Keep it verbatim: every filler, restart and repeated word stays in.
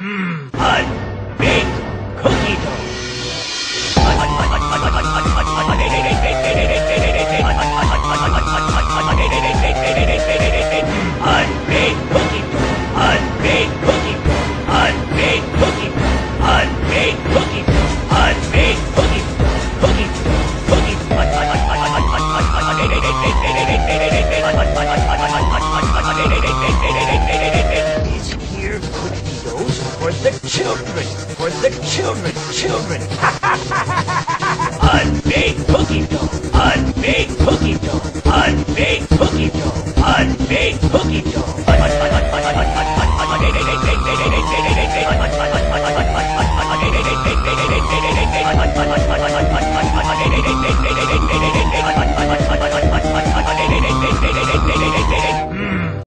Unbaked cookie dough. Unbaked cookie dough. Unbaked cookie dough. Unbaked cookie dough. Unbaked cookie dough. Unbaked cookie dough. Cookie dough. Cookie dough. Is here cookie doughs for the children? For the children, children. Unbaked cookie dough. Unbaked cookie dough. Unbaked cookie dough. Unbaked cookie